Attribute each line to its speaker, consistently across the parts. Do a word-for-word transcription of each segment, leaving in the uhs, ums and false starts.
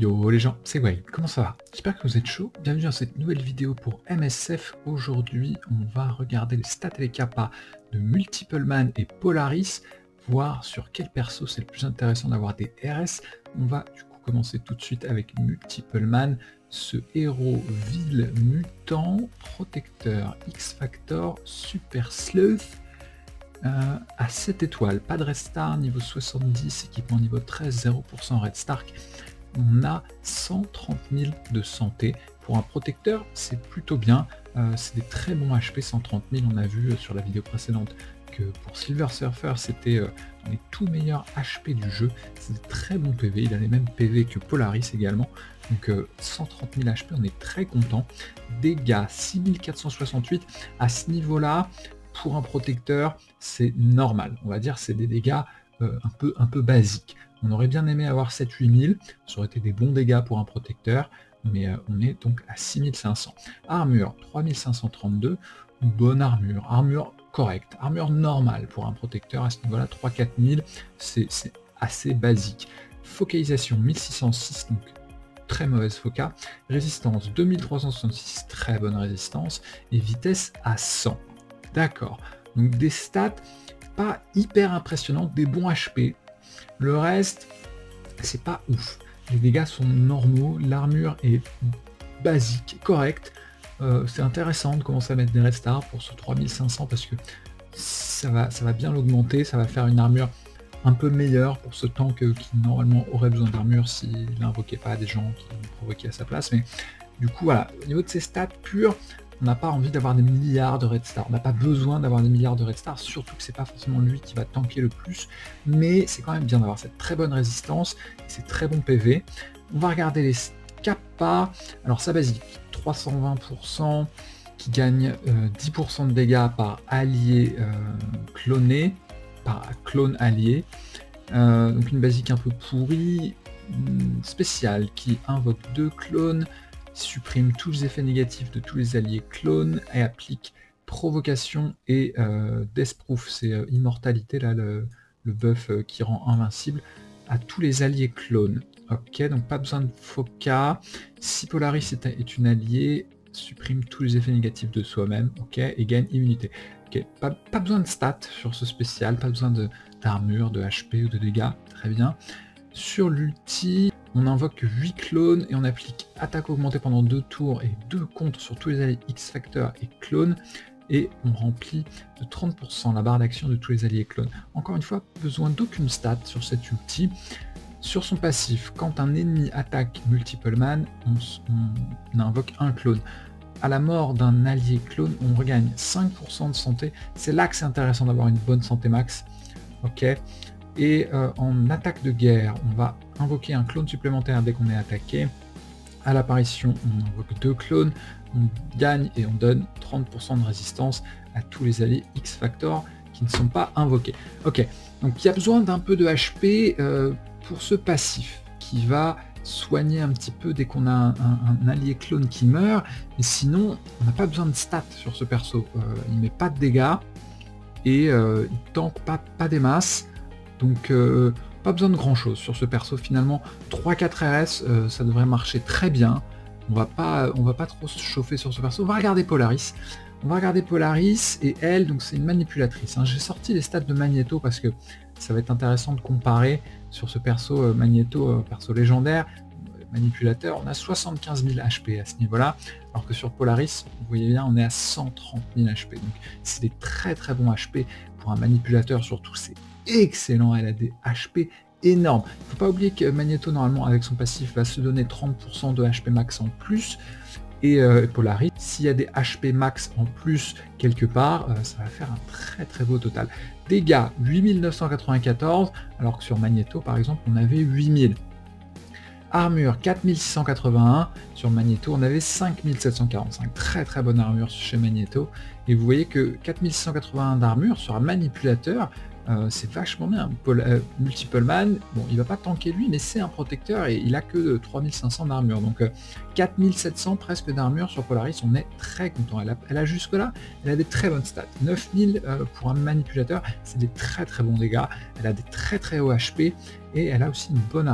Speaker 1: Yo les gens, c'est Wayne, comment ça va? J'espère que vous êtes chaud. Bienvenue dans cette nouvelle vidéo pour M S F. Aujourd'hui, on va regarder les stats et les kappas de Multiple Man et Polaris, voir sur quel perso c'est le plus intéressant d'avoir des R S. On va du coup commencer tout de suite avec Multiple Man, ce héros vil mutant, protecteur, X-Factor, super sleuth, euh, à sept étoiles, pas de Red Star, niveau soixante-dix, équipement niveau treize, zéro pour cent Red Stark. On a cent trente mille de santé. Pour un protecteur, c'est plutôt bien. Euh, c'est des très bons H P, cent trente mille. On a vu euh, sur la vidéo précédente que pour Silver Surfer, c'était euh, les tout meilleurs H P du jeu. C'est des très bons P V. Il a les mêmes P V que Polaris également. Donc euh, cent trente mille H P, on est très content. Dégâts six mille quatre cent soixante-huit. À ce niveau-là, pour un protecteur, c'est normal. On va dire c'est des dégâts euh, un peu, un peu basiques. On aurait bien aimé avoir sept huit mille, ça aurait été des bons dégâts pour un protecteur, mais euh, on est donc à six mille cinq cents. Armure, trois mille cinq cent trente-deux, bonne armure, armure correcte, armure normale pour un protecteur à ce niveau-là, trois quatre mille, c'est assez basique. Focalisation, mille six cent six, donc très mauvaise foca. Résistance, deux mille trois cent soixante-six, très bonne résistance, et vitesse à cent. D'accord, donc des stats pas hyper impressionnantes, des bons H P. Le reste, c'est pas ouf. Les dégâts sont normaux, l'armure est basique, correcte. Euh, c'est intéressant de commencer à mettre des Red Stars pour ce trois mille cinq cents parce que ça va, ça va bien l'augmenter, ça va faire une armure un peu meilleure pour ce tank qui normalement aurait besoin d'armure s'il n'invoquait pas des gens qui le provoquaient à sa place. Mais du coup, voilà, au niveau de ses stats pures, on n'a pas envie d'avoir des milliards de Red Stars, on n'a pas besoin d'avoir des milliards de Red Stars, surtout que c'est pas forcément lui qui va tanker le plus, mais c'est quand même bien d'avoir cette très bonne résistance, et ces très bons P V. On va regarder les kappas, alors sa basique, trois cent vingt pour cent, qui gagne euh, dix pour cent de dégâts par allié euh, cloné, par clone allié, euh, donc une basique un peu pourrie, spéciale, qui invoque deux clones, supprime tous les effets négatifs de tous les alliés clones et applique provocation et euh, deathproof, c'est euh, immortalité là, le, le buff euh, qui rend invincible à tous les alliés clones. Ok, donc pas besoin de foca. Si Polaris est, est une alliée, supprime tous les effets négatifs de soi-même, ok, et gagne immunité. Ok, pas, pas besoin de stats sur ce spécial, pas besoin d'armure, de, de H P ou de dégâts, très bien. Sur l'ulti, on invoque huit clones et on applique attaque augmentée pendant deux tours et deux contre sur tous les alliés X-Factor et clones, et on remplit de trente pour cent la barre d'action de tous les alliés clones. Encore une fois, besoin d'aucune stat sur cet ulti. Sur son passif, quand un ennemi attaque Multiple Man, on, on invoque un clone. À la mort d'un allié clone, on regagne cinq pour cent de santé. C'est là que c'est intéressant d'avoir une bonne santé max. Ok. Et euh, en attaque de guerre, on va invoquer un clone supplémentaire dès qu'on est attaqué. À l'apparition, on invoque deux clones, on gagne et on donne trente pour cent de résistance à tous les alliés X-Factor qui ne sont pas invoqués. Ok, donc il y a besoin d'un peu de H P euh, pour ce passif qui va soigner un petit peu dès qu'on a un, un, un allié clone qui meurt, mais sinon on n'a pas besoin de stats sur ce perso. Euh, il met pas de dégâts et euh, il tank pas, pas des masses. Donc euh, pas besoin de grand chose sur ce perso finalement. Trois quatre R S, euh, ça devrait marcher très bien. On va pas, on va pas trop se chauffer sur ce perso. On va regarder Polaris. On va regarder Polaris et elle, donc c'est une manipulatrice. Hein. J'ai sorti les stats de Magneto parce que ça va être intéressant de comparer sur ce perso euh, Magneto, euh, perso légendaire, euh, manipulateur. On a soixante-quinze mille H P à ce niveau-là, alors que sur Polaris, vous voyez bien, on est à cent trente mille H P. Donc c'est des très très bons H P pour un manipulateur, surtout c'est excellent, elle a des H P énormes. Il ne faut pas oublier que Magneto, normalement, avec son passif, va se donner trente pour cent de H P max en plus. Et euh, Polaris, s'il y a des H P max en plus quelque part, euh, ça va faire un très très beau total. Dégâts, huit mille neuf cent quatre-vingt-quatorze, alors que sur Magneto, par exemple, on avait huit mille. Armure, quatre mille six cent quatre-vingt-un. Sur Magneto, on avait cinq mille sept cent quarante-cinq. Très très bonne armure chez Magneto. Et vous voyez que quatre mille six cent quatre-vingt-un d'armure sur un manipulateur, Euh, c'est vachement bien. Paul, euh, Multiple Man, bon, il va pas tanker lui, mais c'est un protecteur et il a que trois mille cinq cents d'armure. Donc euh, quatre mille sept cents presque d'armure sur Polaris, on est très content. Elle a, elle a jusque là, elle a des très bonnes stats. neuf mille euh, pour un manipulateur, c'est des très très bons dégâts. Elle a des très très hauts H P et elle a aussi une bonne armure.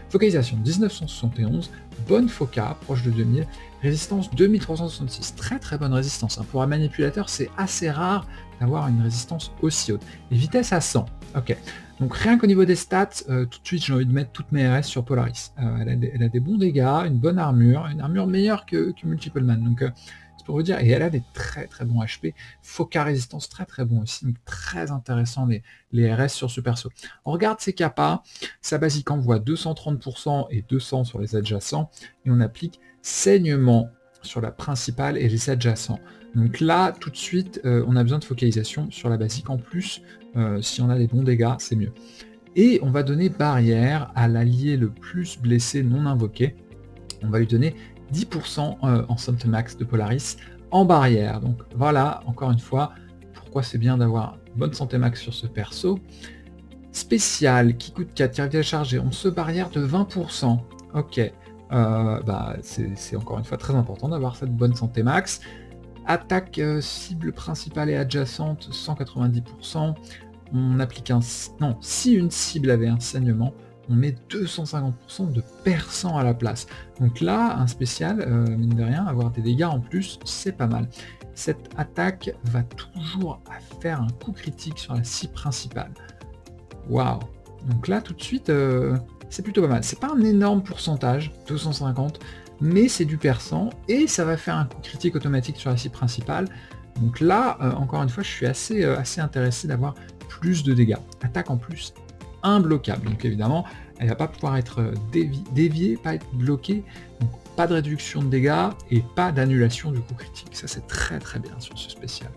Speaker 1: Focalisation dix-neuf cent soixante et onze, bonne foca, proche de deux mille, résistance deux mille trois cent soixante-six, très très bonne résistance. Hein. Pour un manipulateur, c'est assez rare d'avoir une résistance aussi haute. Et vitesse à cent, ok. Donc rien qu'au niveau des stats, euh, tout de suite j'ai envie de mettre toutes mes R S sur Polaris. Euh, elle, a des, elle a des bons dégâts, une bonne armure, une armure meilleure que, que Multiple Man. Donc euh, c'est pour vous dire, et elle a des très très bons H P, Foca résistance très très bon aussi, donc très intéressant les, les R S sur ce perso. On regarde ses capas, sa basique envoie deux cent trente pour cent et deux cents sur les adjacents, et on applique saignement sur la principale et les adjacents. Donc là, tout de suite, euh, on a besoin de focalisation sur la basique. En plus, euh, si on a des bons dégâts, c'est mieux. Et on va donner barrière à l'allié le plus blessé non invoqué. On va lui donner dix pour cent euh, en santé max de Polaris en barrière. Donc voilà, encore une fois, pourquoi c'est bien d'avoir bonne santé max sur ce perso. Spécial, qui coûte quatre, qui arrive à charger, on se barrière de vingt pour cent. Ok, euh, bah, c'est encore une fois très important d'avoir cette bonne santé max. Attaque euh, cible principale et adjacente, cent quatre-vingt-dix pour cent. On applique un... Non, si une cible avait un saignement, on met deux cent cinquante pour cent de perçant à la place. Donc là, un spécial, euh, mine de rien, avoir des dégâts en plus, c'est pas mal. Cette attaque va toujours faire un coup critique sur la cible principale. Waouh! Donc là, tout de suite, euh, c'est plutôt pas mal. C'est pas un énorme pourcentage, deux cent cinquante, mais c'est du perçant et ça va faire un coup critique automatique sur la cible principale. Donc là, euh, encore une fois, je suis assez, euh, assez intéressé d'avoir plus de dégâts. Attaque en plus imbloquable. Donc évidemment, elle ne va pas pouvoir être dévi déviée, pas être bloquée. Donc pas de réduction de dégâts et pas d'annulation du coup critique. Ça, c'est très très bien sur ce spécial.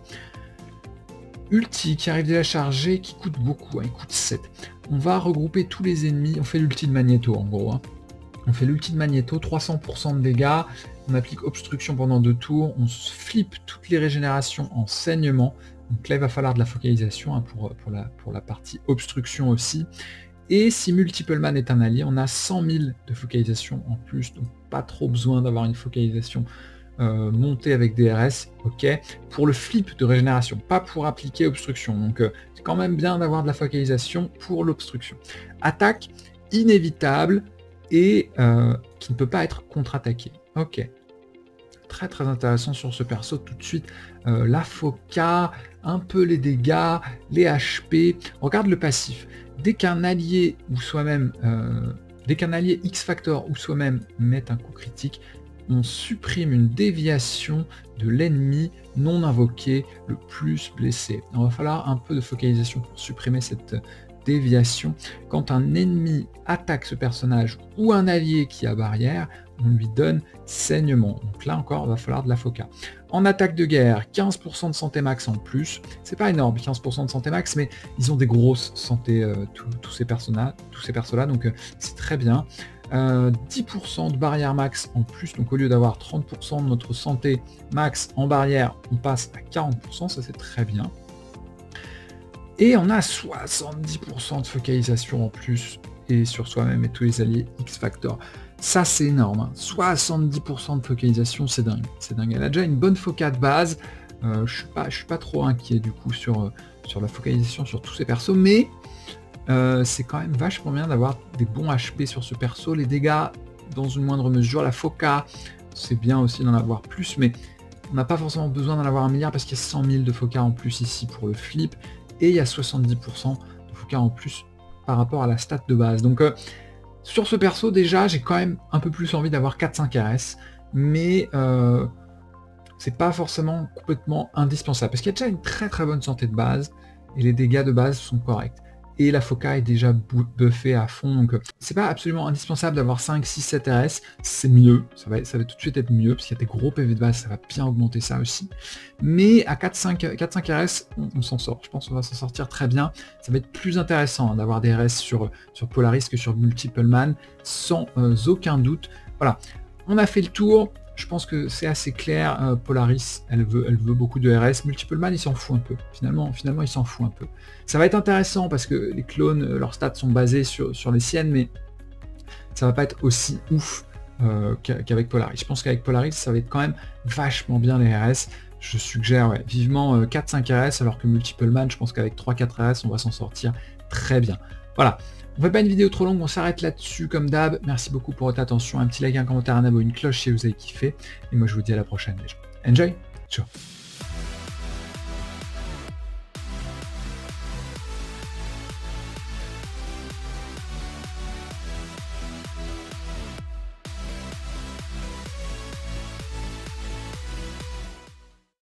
Speaker 1: Ulti qui arrive de la charger, qui coûte beaucoup, hein, il coûte sept. On va regrouper tous les ennemis, on fait l'ulti de Magneto en gros. Hein. On fait l'ulti de Magneto, trois cents pour cent de dégâts, on applique obstruction pendant deux tours, on flippe toutes les régénérations en saignement, donc là il va falloir de la focalisation hein, pour, pour, la, pour la partie obstruction aussi. Et si Multiple Man est un allié, on a cent mille de focalisation en plus, donc pas trop besoin d'avoir une focalisation euh, montée avec des R S, ok, pour le flip de régénération, pas pour appliquer obstruction, donc euh, c'est quand même bien d'avoir de la focalisation pour l'obstruction. Attaque inévitable, et euh, qui ne peut pas être contre-attaqué. Ok. Très très intéressant sur ce perso tout de suite. Euh, la foca, un peu les dégâts, les H P. Regarde le passif. Dès qu'un allié ou soi-même, euh, dès qu'un allié X-Factor ou soi-même met un coup critique, on supprime une déviation de l'ennemi non invoqué le plus blessé. Il va falloir un peu de focalisation pour supprimer cette déviation. Quand un ennemi attaque ce personnage ou un allié qui a barrière, on lui donne saignement. Donc là encore, il va falloir de la foca. En attaque de guerre, quinze pour cent de santé max en plus. C'est pas énorme, quinze pour cent de santé max, mais ils ont des grosses santé, euh, tous ces personnages, tous ces persos-là, donc euh, c'est très bien. Euh, dix pour cent de barrière max en plus, donc au lieu d'avoir trente pour cent de notre santé max en barrière, on passe à quarante pour cent, ça c'est très bien. Et on a soixante-dix pour cent de focalisation en plus, et sur soi-même et tous les alliés X-Factor. Ça c'est énorme, hein. soixante-dix pour cent de focalisation, c'est dingue. C'est dingue. Elle a déjà une bonne foca de base. Euh, je suis pas, je suis pas trop inquiet du coup sur, euh, sur la focalisation sur tous ces persos, mais euh, c'est quand même vachement bien d'avoir des bons H P sur ce perso. Les dégâts dans une moindre mesure, la foca, c'est bien aussi d'en avoir plus, mais on n'a pas forcément besoin d'en avoir un milliard parce qu'il y a cent mille de foca en plus ici pour le flip. Et il y a soixante-dix pour cent de foca en plus par rapport à la stat de base. Donc euh, sur ce perso déjà j'ai quand même un peu plus envie d'avoir quatre cinq R S, mais euh, c'est pas forcément complètement indispensable, parce qu'il y a déjà une très très bonne santé de base, et les dégâts de base sont corrects. Et la foca est déjà buffée à fond, donc euh, c'est pas absolument indispensable d'avoir cinq, six, sept R S, c'est mieux, ça va, ça va tout de suite être mieux, parce qu'il y a des gros P V de base, ça va bien augmenter ça aussi. Mais à quatre cinq R S, on, on s'en sort, je pense qu'on va s'en sortir très bien. Ça va être plus intéressant hein, d'avoir des R S sur, sur Polaris que sur Multiple Man, sans euh, aucun doute. Voilà, on a fait le tour. Je pense que c'est assez clair, euh, Polaris, elle veut, elle veut beaucoup de R S, Multiple Man, il s'en fout un peu, finalement, finalement il s'en fout un peu. Ça va être intéressant parce que les clones, euh, leurs stats sont basés sur, sur les siennes, mais ça va pas être aussi ouf euh, qu'avec Polaris. Je pense qu'avec Polaris, ça va être quand même vachement bien les R S. Je suggère ouais, vivement euh, quatre cinq R S, alors que Multiple Man, je pense qu'avec trois quatre R S, on va s'en sortir très bien. Voilà, on fait pas une vidéo trop longue, on s'arrête là-dessus comme d'hab. Merci beaucoup pour votre attention, un petit like, un commentaire, un abonnement, une cloche si vous avez kiffé. Et moi je vous dis à la prochaine les gens. Enjoy, ciao.